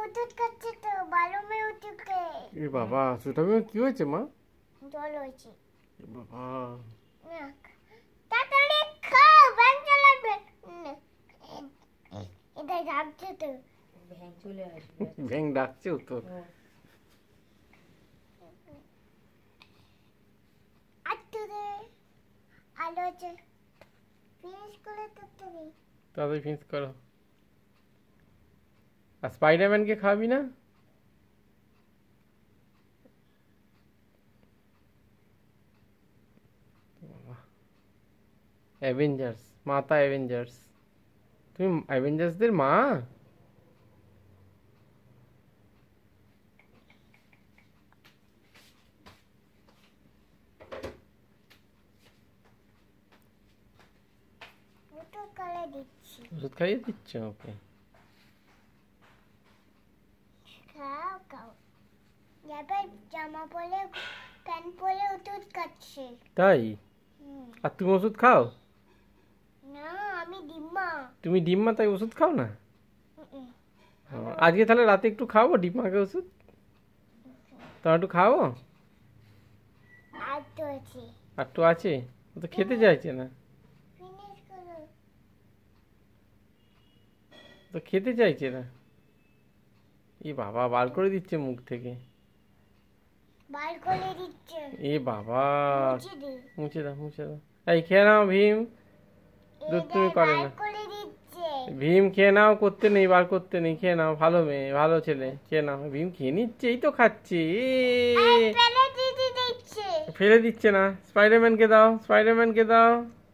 ওষুধ খাচ্ছে তো বালুমে ওষুধ খেয়ে। এ বাবা সুতামি কি হয়েছে মা? জল হয়েছে। এ বাবা তাড়াতাড়ি খাও ব্যাংক চালাবে। এটা ডাকছে তো। ব্যাং চলে আসবে। ব্যাং ডাকছেও তো। আলো আছে ফিনিশ করে তাড়াতাড়ি ফিনিশ করো। আর স্পাইডারম্যানকে খাবি না? অ্যাভেঞ্জার্স মাতা অ্যাভেঞ্জার্স। তুমি অ্যাভেঞ্জার্সদের মা? ওষুধ খাইয়ে দিচ্ছ ওকে? খাও খাও এবার জামা পরে প্যান্ট পরে ওষুধ খাচ্ছে। তাই? আর তুমি ওষুধ খাও না? আমি ডিম্মা। তুমি ডিম্মা তাই ওষুধ খাও না? আজকে তাহলে রাতে একটু খাবো ডিম্মাকে ওষুধ? তোমার একটু খাবো? আর তো আছে। আর তো আছে? ও তো খেতে চাইছে না। ফিনিশ করো। তো খেতে চাইছে না। এ বাবা বার করে দিচ্ছে মুখ থেকে। বার করে দিচ্ছে। এ বাবা মুছে দে। মুছে দাও মুছে দাও। এই খেয়ে নাও ভীম। দুধ তুমি করে না। বার করে দিচ্ছে। ভীম খেয়ে নাও, করতে নেই, বার করতে নেই, খেয়ে নাও। ভালো মেয়ে ভালো ছেলে, খেয়ে নাও। ভীম খেয়ে নিচ্ছে, এই তো খাচ্ছে। ফেলে দিচ্ছে। ফেলে দিচ্ছে না। স্পাইডারম্যানকে দাও, স্পাইডারম্যানকে দাও।